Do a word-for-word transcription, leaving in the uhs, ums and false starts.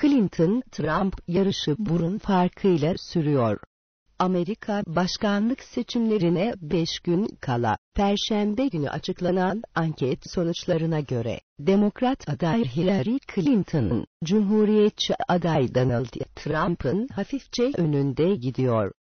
Clinton-Trump yarışı burun farkıyla sürüyor. Amerika başkanlık seçimlerine beş gün kala, Perşembe günü açıklanan anket sonuçlarına göre, Demokrat aday Hillary Clinton'ın, Cumhuriyetçi aday Donald Trump'ın hafifçe önünde gidiyor.